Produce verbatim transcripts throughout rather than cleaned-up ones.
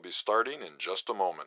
be starting in just a moment.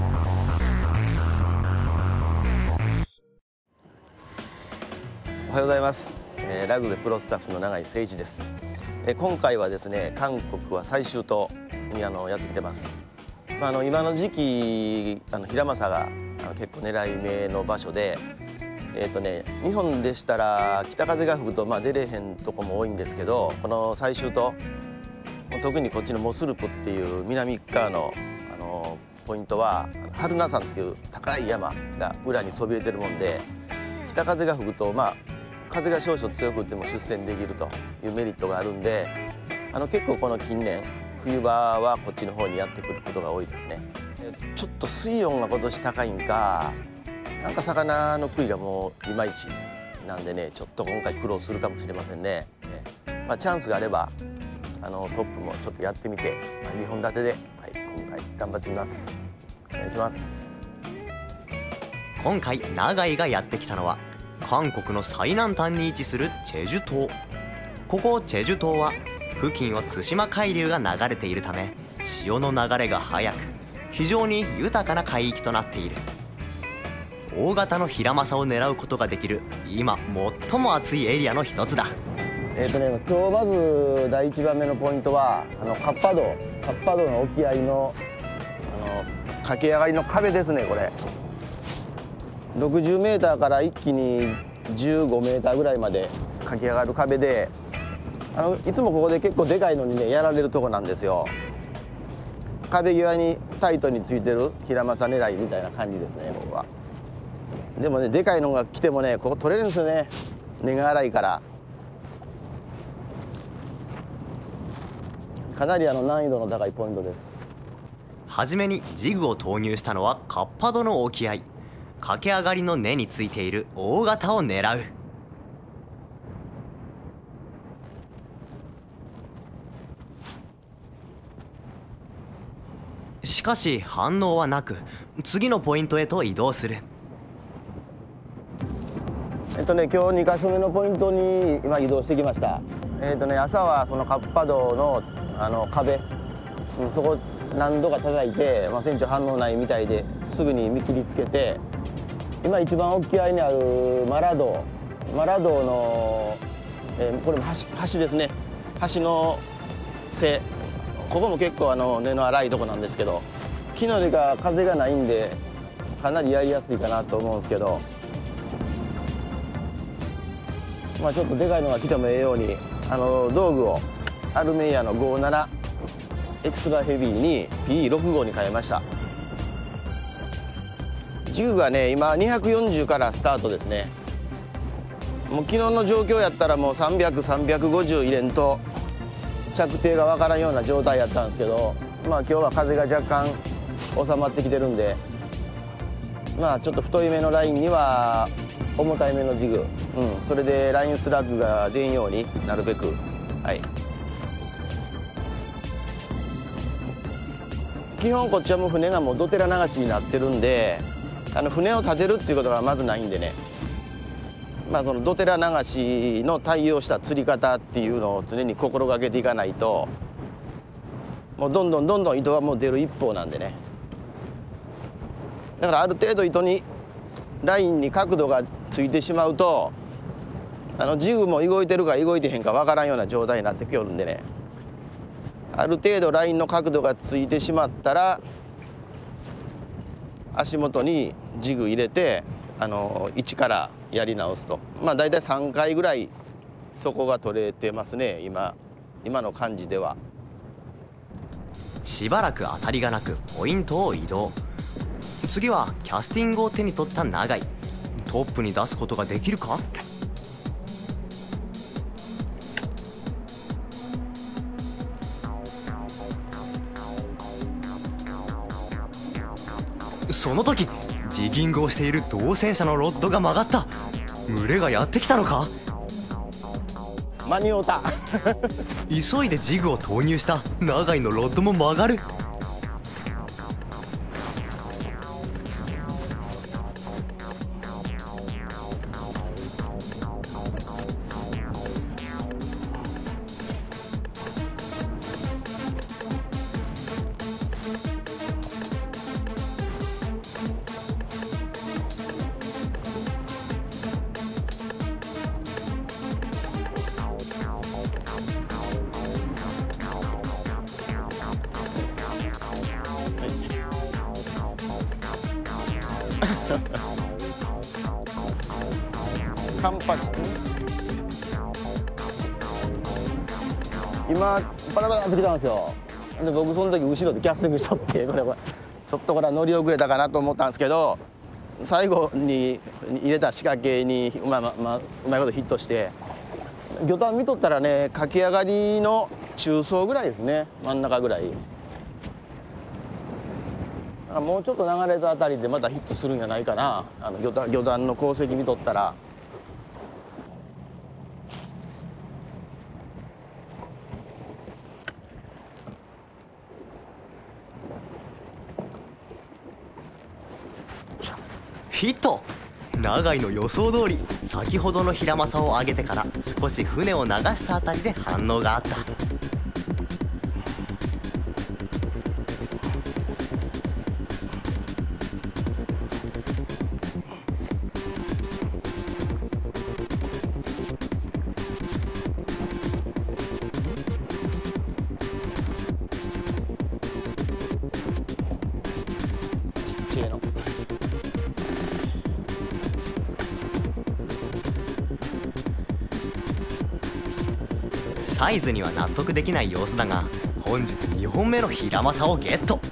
おはようございます、えー、ラグでプロスタッフの永井誠一です、えー、今回はですね韓国は最終島にあのやってきてます、まあ、あの今の時期あのヒラマサがあの結構狙い目の場所で、えーとね、日本でしたら北風が吹くとまあ出れへんとこも多いんですけど、この最終島特にこっちのモスルプっていう南側のあのポイントはハルナ山っていう高い山が裏にそびえてるもんで、北風が吹くとまあ風が少々強くても出船できるというメリットがあるんで、あの結構この近年冬場はこっちの方にやってくることが多いですね。ちょっと水温が今年高いんか、なんか魚の食いがもういまいちなんでね、ちょっと今回苦労するかもしれませんね。まあ、チャンスがあればあのトップもちょっとやってみて、まあ、にほん立てで、はい、今回頑張ってみます。お願いします。 今回永井がやってきたのは韓国の最南端に位置するチェジュ島。ここチェジュ島は付近を対馬海流が流れているため、潮の流れが速く非常に豊かな海域となっている。大型のヒラマサを狙うことができる今最も熱いエリアの一つだ。 えーとね、今日まずだいいちばんめのポイントはあのカッパ道カッパ道の沖合のあの駆け上がりの壁ですね。これろくじゅうメーターから一気にじゅうごメーターぐらいまで駆け上がる壁で、あのいつもここで結構でかいのにねやられるとこなんですよ。壁際にタイトについてるヒラマサ狙いみたいな感じですね、ここは。でもね、でかいのが来てもねここ取れるんですよね、根が粗いから。かなりあの難易度の高いポイントです。 はじめにジグを投入したのはカッパドの沖合。駆け上がりの根についている大型を狙う。しかし反応はなく、次のポイントへと移動する。 えっとね今日にか所目のポイントに今移動してきました。えっとね朝はそのカッパ道のあの壁、うん、そこ何度か叩いて、まあ、船長反応ないみたいですぐに見切りつけて、今一番沖合にあるマラ道マラ道の、えー、これも 橋, 橋ですね。橋の背、ここも結構あの根の粗いとこなんですけど、昨日が風がないんでかなりやりやすいかなと思うんですけど、まあちょっとでかいのが来てもええようにあの道具をアルメイヤのごじゅうななエクストラヘビーに ピーろくご に変えました。ジグがね今にひゃくよんじゅうからスタートですね。もう昨日の状況やったらもうさんびゃく、さんびゃくごじゅう入れんと着底がわからんような状態やったんですけど、まあ今日は風が若干収まってきてるんで、まあちょっと太いめのラインには重たいめのジグ、うん、それでラインスラッグが出んようになるべく、はい。基本こっちはもう船がもうドテラ流しになってるんで、あの船を立てるっていうことがまずないんでね、まあそのドテラ流しの対応した釣り方っていうのを常に心がけていかないと、もうどんどんどんどん糸はもう出る一方なんでね。だからある程度糸にラインに角度がついてしまうと、あのジグも動いてるか動いてへんかわからんような状態になってきよるんでね、ある程度ラインの角度がついてしまったら足元にジグ入れてあの一からやり直すと、まあ大体さんかいぐらい底が取れてますね、今今の感じでは。 しばらく当たりがなくポイントを移動。次はキャスティングを手に取った永井。トップに出すことができるか。その時ジギングをしている同船者のロッドが曲がった。群れがやってきたのか。 間に合うた急いでジグを投入した永井のロッドも曲がる。 カンパチ今バラバラってきたんですよ。で僕その時後ろでキャスティングしとってこれこれちょっとこれは乗り遅れたかなと思ったんですけど、最後に入れた仕掛けにうまい、まま、うまいことヒットして、魚探見とったらね駆け上がりの中層ぐらいですね、真ん中ぐらい。もうちょっと流れたあたりでまたヒットするんじゃないかな、あの魚探、魚探の功績見とったら。 ヒット。永井の予想通り先ほどのヒラマサを上げてから少し船を流したあたりで反応があった。 ちっちゃいのサイズには納得できない様子だが、本日にほんめのヒラマサをゲット。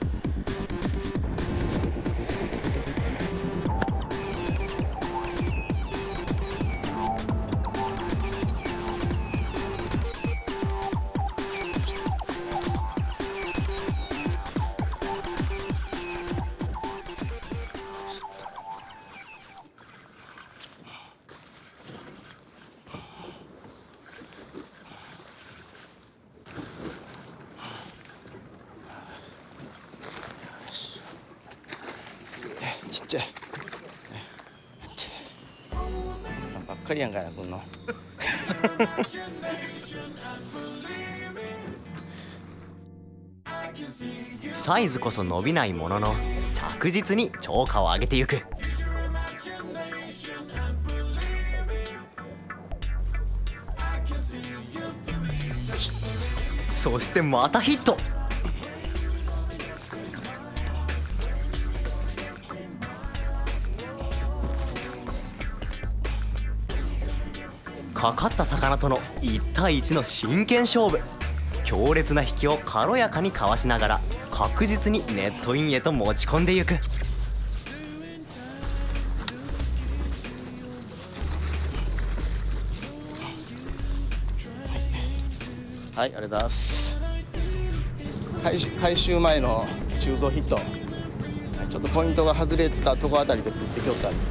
ちっちゃいばっかりやんかなこんのサイズこそ伸びないものの着実に超過を上げてゆく。そしてまたヒット。かかった魚とのいち対いちの真剣勝負。強烈な引きを軽やかにかわしながら確実にネットインへと持ち込んでいく。 はい、ありがとうございます。回収、回収前の中層ヒット、ちょっとポイントが外れたとこあたりで打ってきよったんです。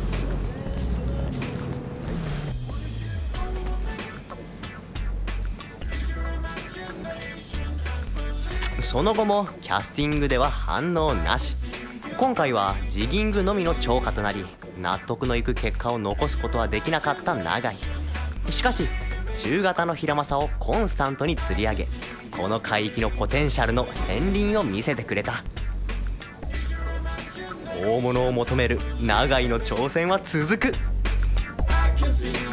その後もキャスティングでは反応なし。今回はジギングのみの超過となり、納得のいく結果を残すことはできなかった永井。しかし中型のヒラマサをコンスタントに釣り上げ、この海域のポテンシャルの片鱗を見せてくれた。大物を求める永井の挑戦は続く。